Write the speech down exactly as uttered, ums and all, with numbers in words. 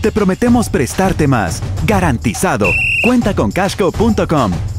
Te prometemos prestarte más. Garantizado. Cuenta con cashco punto com.